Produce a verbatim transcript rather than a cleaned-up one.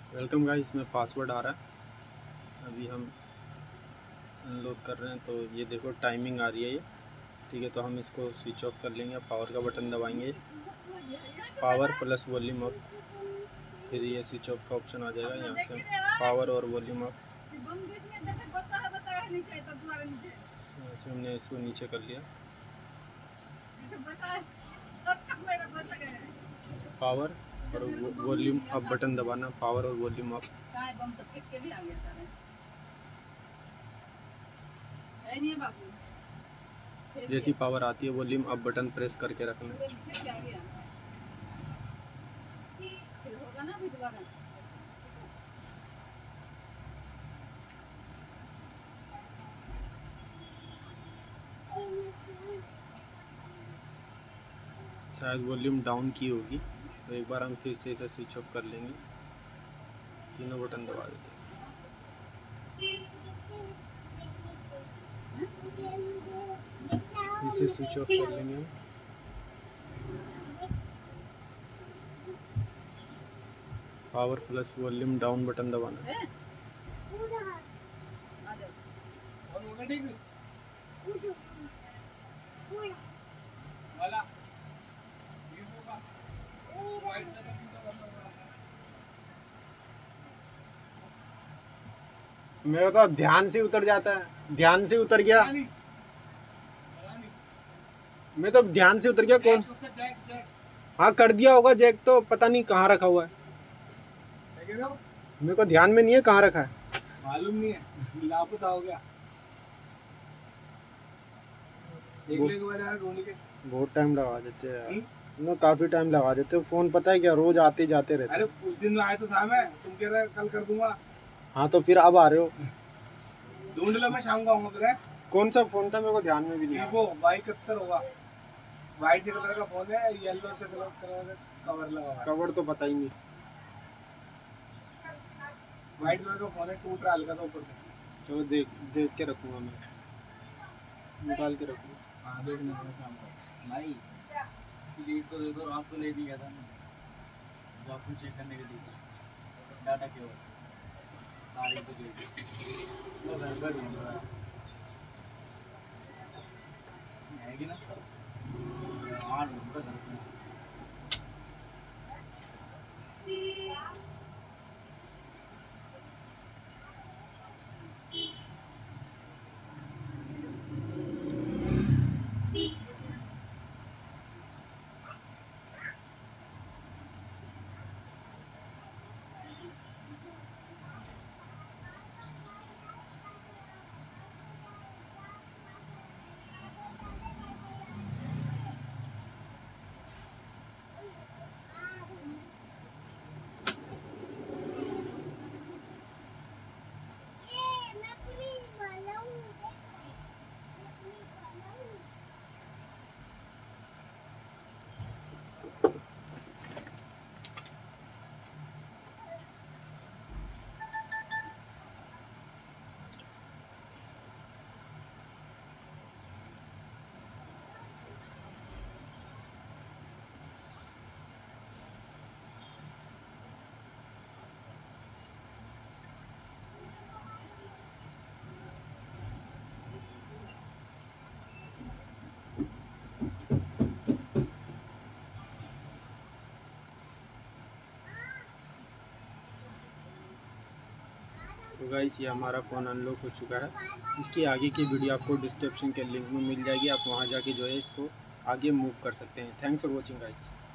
Welcome guys, इसमें password आ रहा है। अभी हम अनलॉक कर रहे हैं तो ये देखो टाइमिंग आ रही है ये। ठीक है, तो हम इसको स्विच ऑफ कर लेंगे। पावर का बटन दबाएंगे, पावर प्लस वॉल्यूम अप, फिर ये स्विच ऑफ का ऑप्शन आ जाएगा। यहाँ से पावर और वॉल्यूम अप, यहाँ से हमने इसको नीचे कर लिया। पावर और वॉल्यूम अप बटन दबाना, पावर और वॉल्यूम अप। जैसी पावर आती है वॉल्यूम अप बटन प्रेस करके रखना। शायद वॉल्यूम डाउन की होगी, तो एक बार हम फिर से इसे स्विच ऑफ कर लेंगे। तीनों बटन दबा देते हैं। इसे स्विच ऑफ कर लेंगे। Power plus volume down button दबाना। मेरे तो ध्यान से उतर जाता है, ध्यान से उतर गया। मैं तो ध्यान से उतर गया। कौन? हाँ कर दिया होगा जैक, तो पता नहीं कहाँ रखा हुआ है। मेरे को ध्यान में नहीं है कहाँ रखा है, मालूम नहीं है, लापता हो गया। देख ले एक बार यार ढूंढ के। बहुत टाइम लगा देते हैं यार, नो काफी टाइम लगा देते हो। फोन पता है क्या, रोज आते जाते रहते। अरे उस दिन में आया तो था मैं, तुम कह रहे कल कर दूंगा। हाँ तो फिर अब आ रहे हो। ढूंढ लो, मैं शाम को आऊंगा। तेरे कौन सा फोन था, मेरे को ध्यान में भी नहीं। वो वाई इकहत्तर होगा, वाइट से कलर का फोन है, येलो से कलर का कवर लगा हुआ है। कवर तो पता ही नहीं। वाइट कलर का फोन है, टूट रहा हल्का सा ऊपर से। चलो देख देख के रखूंगा, मैं निकाल के रखूंगा। हाँ देखना शाम को भाई। लीड तो दे दो, रात को ले दिया था जो आपको चेक करने के लिए डाटा केवल तारीख तो दे दी। वो घर पर ढूंढ रहा है कि ना, हाँ ढूंढ रहा घर पर। तो गाइस, ये हमारा फ़ोन अनलॉक हो चुका है। इसकी आगे की वीडियो आपको डिस्क्रिप्शन के लिंक में मिल जाएगी। आप वहां जाके जो है इसको आगे मूव कर सकते हैं। Thanks for watching guys.